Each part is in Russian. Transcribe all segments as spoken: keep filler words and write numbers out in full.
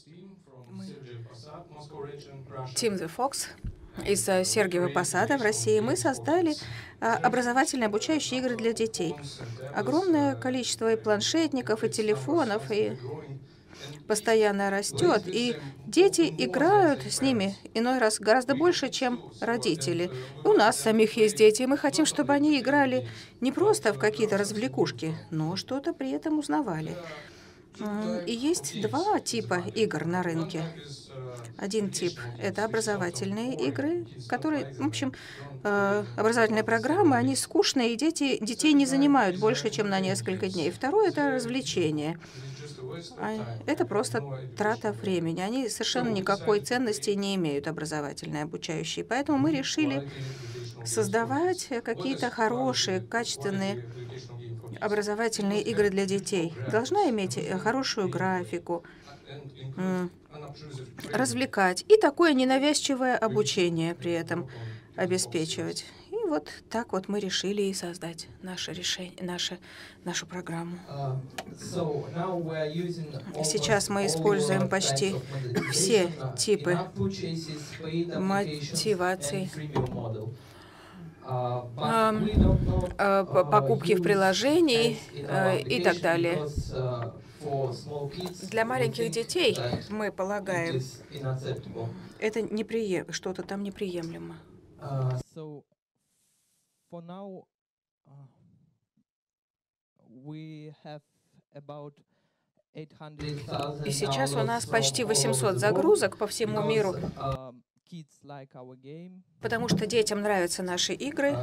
Team the Fox из Сергиева Посада в России. Мы создали образовательные обучающие игры для детей. Огромное количество и планшетников, и телефонов, и постоянно растет, и дети играют с ними иной раз гораздо больше, чем родители. У нас самих есть дети, и мы хотим, чтобы они играли не просто в какие-то развлекушки, но что-то при этом узнавали. И есть два типа игр на рынке. Один тип — это образовательные игры, которые, в общем, образовательные программы, они скучные, и дети, детей не занимают больше, чем на несколько дней. Второе — это развлечение. Это просто трата времени. Они совершенно никакой ценности не имеют, образовательные, обучающие. Поэтому мы решили создавать какие-то хорошие, качественные образовательные игры для детей. Должна иметь хорошую графику, развлекать и такое ненавязчивое обучение при этом обеспечивать. И вот так вот мы решили и создать наше решение, наше, нашу программу. Сейчас мы используем почти все типы мотивации. Покупки в приложении и так далее. Для маленьких детей, мы полагаем, это неприем... что-то там неприемлемо. И сейчас у нас почти восемьсот загрузок по всему миру, потому что детям нравятся наши игры,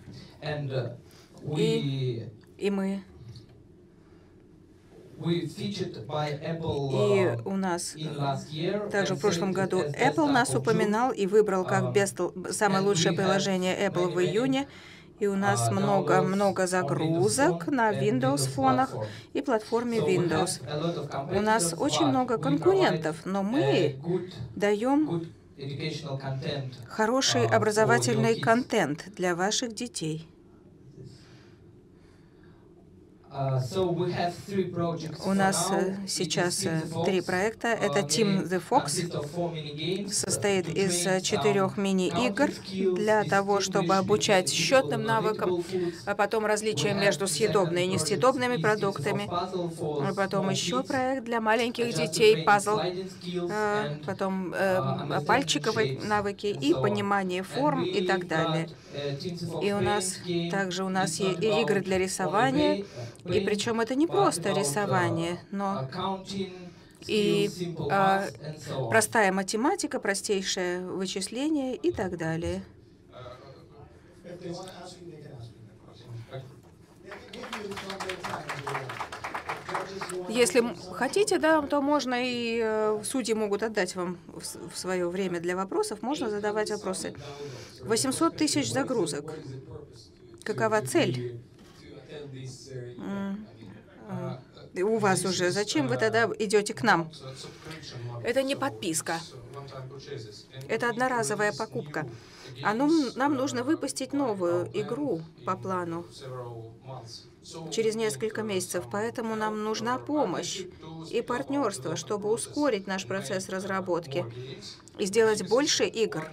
и, и мы... И у нас также в прошлом году Apple нас упоминал и выбрал как best, самое лучшее приложение Apple в июне. И у нас много-много загрузок на Windows-фонах и платформе Windows. У нас очень много конкурентов, но мы даем хороший образовательный контент для ваших детей. У нас сейчас три проекта. Это Team the Fox. Состоит из четырех мини-игр для того, чтобы обучать счетным навыкам, а потом различия между съедобными и несъедобными продуктами. А потом еще проект для маленьких детей, пазл, потом пальчиковые навыки и понимание форм и так далее. И у нас также у нас и игры для рисования. И причем это не просто рисование, но и а, простая математика, простейшее вычисление и так далее. Если хотите, да, то можно и э, судьи могут отдать вам в, в свое время для вопросов, можно задавать вопросы. восемьсот тысяч загрузок. Какова цель? У вас уже. Зачем вы тогда идете к нам? Это не подписка. Это одноразовая покупка. А нам, нам нужно выпустить новую игру по плану через несколько месяцев, поэтому нам нужна помощь и партнерство, чтобы ускорить наш процесс разработки и сделать больше игр.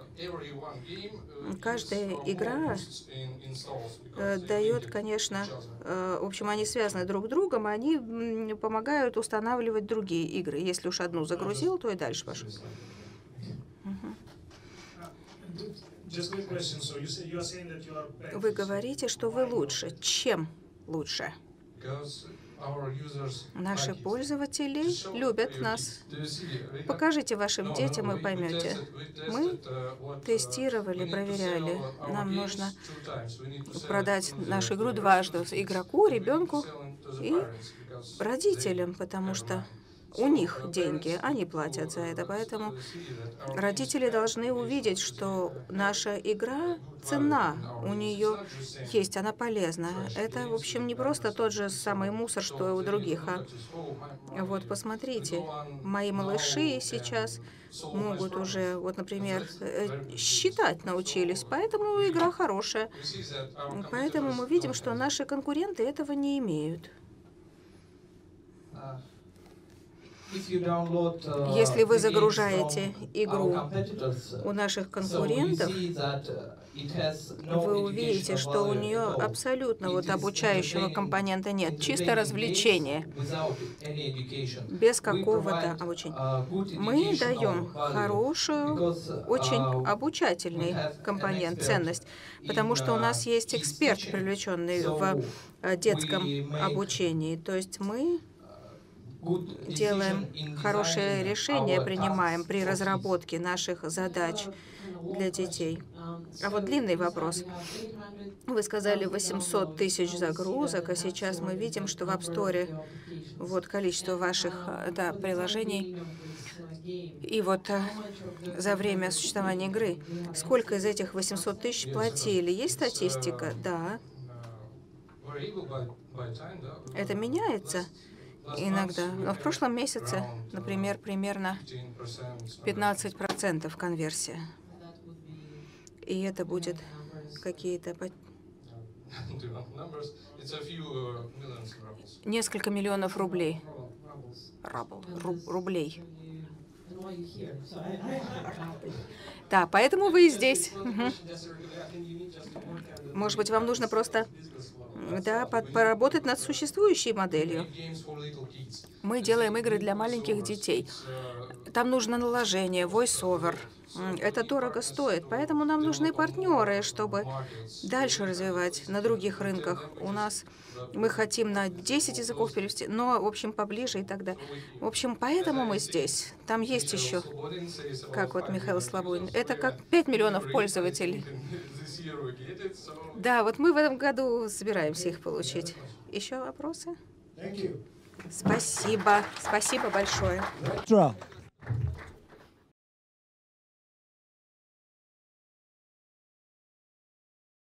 Каждая игра э, дает, конечно, э, в общем, они связаны друг с другом, они м, помогают устанавливать другие игры. Если уж одну загрузил, то и дальше пошел. Вы говорите, что вы лучше. Чем лучше? Наши пользователи любят нас. Покажите вашим детям и поймете. Мы тестировали, проверяли. Нам нужно продать нашу игру дважды. Игроку, ребенку и родителям, потому что у них деньги, они платят за это. Поэтому родители должны увидеть, что наша игра ценна, у нее есть, она полезна. Это, в общем, не просто тот же самый мусор, что и у других. А вот посмотрите, мои малыши сейчас могут уже, вот, например, считать научились, поэтому игра хорошая. Поэтому мы видим, что наши конкуренты этого не имеют. Если вы загружаете игру у наших конкурентов, вы увидите, что у нее абсолютно вот обучающего компонента нет, чисто развлечение, без какого-то обучения. Мы даем хорошую, очень обучательный компонент, ценность, потому что у нас есть эксперт, привлеченный в детском обучении. То есть мы делаем хорошие решения, принимаем при разработке наших задач для детей. А вот длинный вопрос. Вы сказали восемьсот тысяч загрузок, а сейчас мы видим, что в App Store вот количество ваших да, приложений. И вот за время существования игры, сколько из этих восьмисот тысяч платили? Есть статистика? Да. Это меняется иногда. Но в прошлом месяце, например, примерно пятнадцать процентов конверсия. И это будет какие-то несколько миллионов рублей. Рабл, руб, рублей. Да, поэтому вы и здесь. Угу. Может быть, вам нужно просто да, поработать над существующей моделью. Мы делаем игры для маленьких детей. Там нужно наложение, voice-over. Это дорого стоит, поэтому нам нужны партнеры, чтобы дальше развивать на других рынках. У нас мы хотим на десять языков перевести, но, в общем, поближе и так далее. В общем, поэтому мы здесь. Там есть еще, как вот Михаил Слободин, это как пять миллионов пользователей. Да, вот мы в этом году собираемся их получить. Еще вопросы? Спасибо. Спасибо большое.